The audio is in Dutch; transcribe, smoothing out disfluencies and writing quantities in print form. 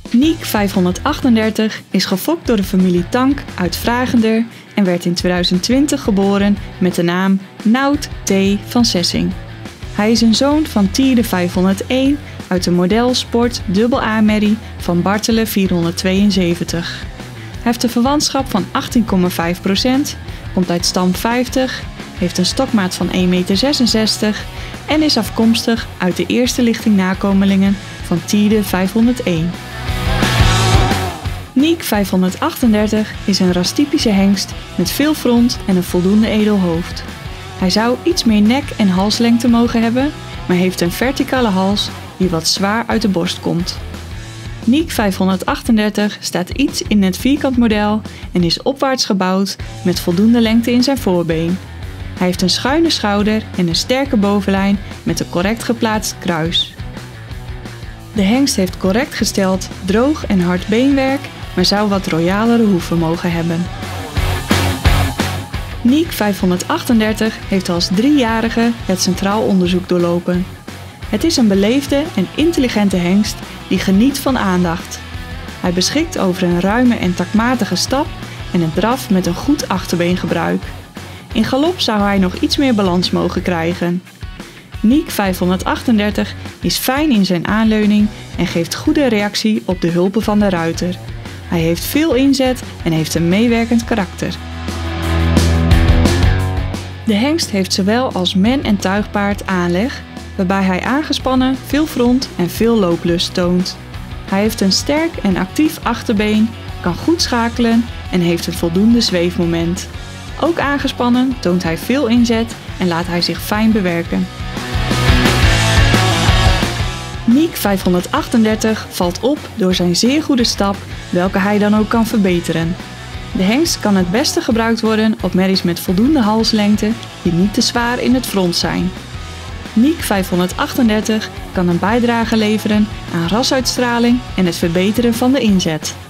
Niek 538 is gefokt door de familie Tank uit Vragender en werd in 2020 geboren met de naam Nout T. van Sessing. Hij is een zoon van Tierde 501 uit de model Sport AA-merrie van Bartele 472. Hij heeft een verwantschap van 18,5%, komt uit stam 50, heeft een stokmaat van 1,66 meter en is afkomstig uit de eerste lichting nakomelingen van Tierde 501. Niek 538 is een rastypische hengst met veel front en een voldoende edel hoofd. Hij zou iets meer nek- en halslengte mogen hebben, maar heeft een verticale hals die wat zwaar uit de borst komt. Niek 538 staat iets in het vierkant model en is opwaarts gebouwd met voldoende lengte in zijn voorbeen. Hij heeft een schuine schouder en een sterke bovenlijn met een correct geplaatst kruis. De hengst heeft correct gesteld, droog en hard beenwerk, maar zou wat royalere hoeven mogen hebben. Niek 538 heeft als 3-jarige het centraal onderzoek doorlopen. Het is een beleefde en intelligente hengst die geniet van aandacht. Hij beschikt over een ruime en takmatige stap en een draf met een goed achterbeengebruik. In galop zou hij nog iets meer balans mogen krijgen. Niek 538 is fijn in zijn aanleuning en geeft goede reactie op de hulpen van de ruiter. Hij heeft veel inzet en heeft een meewerkend karakter. De hengst heeft zowel als men- en tuigpaard aanleg, waarbij hij aangespannen, veel front en veel looplust toont. Hij heeft een sterk en actief achterbeen, kan goed schakelen en heeft een voldoende zweefmoment. Ook aangespannen toont hij veel inzet en laat hij zich fijn bewerken. Niek 538 valt op door zijn zeer goede stap, welke hij dan ook kan verbeteren. De hengst kan het beste gebruikt worden op merries met voldoende halslengte die niet te zwaar in het front zijn. Niek 538 kan een bijdrage leveren aan rasuitstraling en het verbeteren van de inzet.